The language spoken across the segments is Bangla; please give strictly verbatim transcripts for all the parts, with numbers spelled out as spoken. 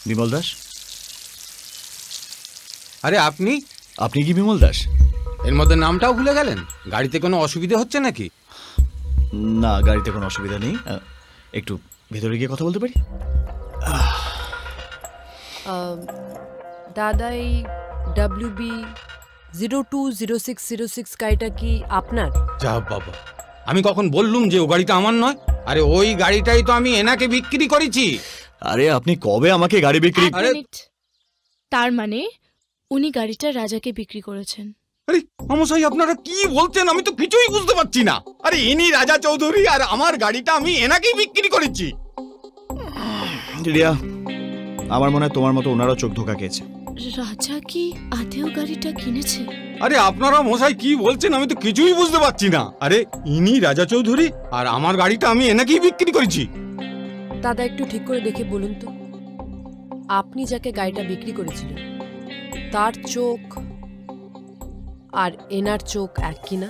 বিমল দাস। আরে আপনি আপনি কি বিমল দাস? এর মধ্যে নামটাও ভুলে গেলেন। গাড়িতে কোনো অসুবিধা হচ্ছে নাকি? না, গাড়িতে কোনো অসুবিধা নেই। একটু ভেতরে গিয়ে কথা বলতে পারি? দাদা, এই W B zero two zero six zero six গাড়িটা কি আপনার? যা বাবা, আমি কখন বললুম যে ও গাড়িটা আমার নয়? আরে ওই গাড়িটাই তো আমি এনাকে বিক্রি করেছি। আরে আপনি কবে আমাকে গাড়ি বিক্রি? তার মানে উনি গাড়িটা রাজাকে বিক্রি করেছেন? আরে মশাই, আপনারা কি বলছেন? আমি তো কিছুই বুঝতে পারছি না। আরে ইনি রাজা চৌধুরী, আর আমার গাড়িটা আমি এনাকেই বিক্রি করেছি। রিয়া, আমার মনে হয় তোমার মতো ওনারও চোখ ধোকা খেয়েছে। রাজা কি আদেও গাড়িটা কিনেছে? আরে আপনারা মশাই কি বলছেন? আমি তো কিছুই বুঝতে পারছি না। আরে ইনি রাজা চৌধুরী, আর আমার গাড়িটা আমি এনাকেই বিক্রি করেছি। দাদা, একটু ঠিক করে দেখে বলুন তো, আপনি যাকে গাড়িটা বিক্রি করেছিলেন তার চোখ আর এনার চোখ এক কিনা?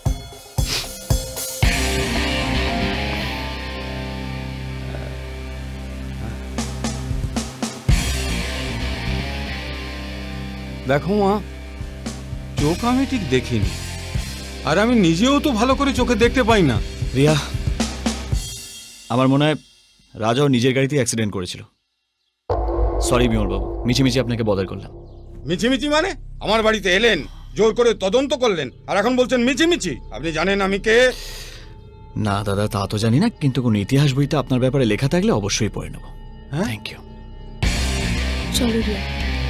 দেখো মা, চোখ আমি ঠিক দেখিনি, আর আমি নিজেও তো ভালো করে চোখে দেখতে পাই না। রিয়া, আমার মনে হয় রাজাও নিজের গাড়িতে অ্যাক্সিডেন্ট করেছিল। সরি বিমল বাবু, মিছিমিছি আপনাকে বদার করলাম। মিছিমিছি মানে? আমার বাড়িতে এলেন, জোর করে তদন্ত করলেন, আর এখন বলছেন মিছিমিছি? আপনি জানেন আমি কে? না দাদা, তা তো জানি না, কিন্তু কোন ইতিহাস বইতে আপনার ব্যাপারে লেখা থাকলে অবশ্যই পড়ে নেব। হ্যাঁ, থ্যাংক ইউ। চলো রিয়া।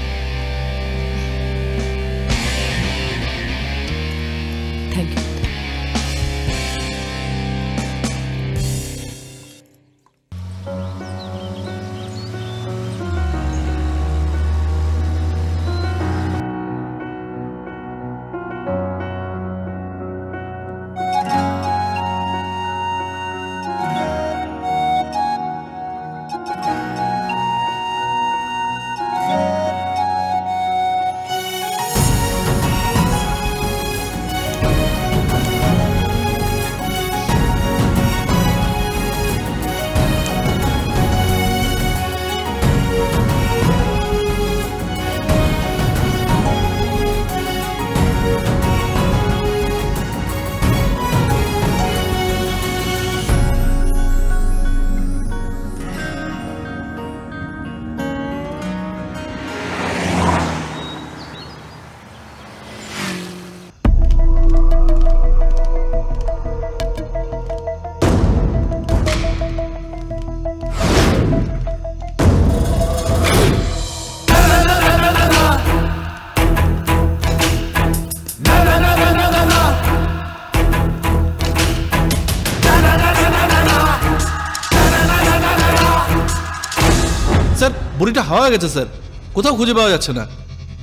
Thank you. বুড়িটা হাওয়া গেছে স্যার, কোথাও খুঁজে পাওয়া যাচ্ছে না।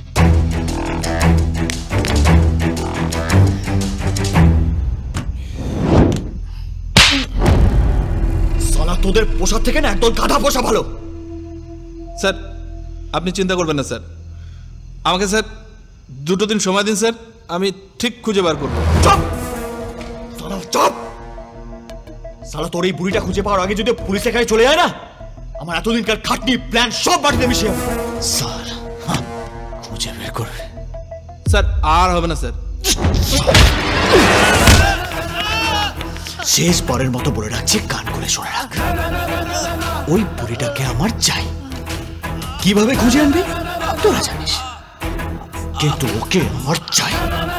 সালা, তোদের পোষা থেকে না একদল গাধা পোষা ভালো। স্যার আপনি চিন্তা করবেন না স্যার, আমাকে স্যার দুটো দিন সময় দিন স্যার, আমি ঠিক খুঁজে বার করবো। চুপ সালা, চুপ সালা। তোর এই বুড়িটা খুঁজে পাওয়ার আগে যদি পুলিশ এখানে চলে যায় না, আমার এতদিনকার খাটনি প্ল্যান সব বাড়িতে মিশে যাবে। সালা খুঁজে বের করবে। স্যার আর হবে না স্যার। শেষবারের মতো বলে রাখছি, কান করে শুনে রাখ। ওই বুড়িটাকে আমার চাই। কিভাবে খুঁজে আনবি তোরা জানিস, কিন্তু ওকে আমার চাই।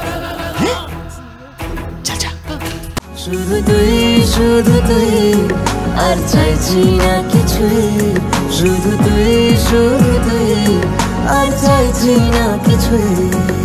যা যা। শুধু তুই, শুধু তুই, আর চাইছি না কিছুই। শুধু তুই, শুধু তুই, আর চাইছি না কিছুই।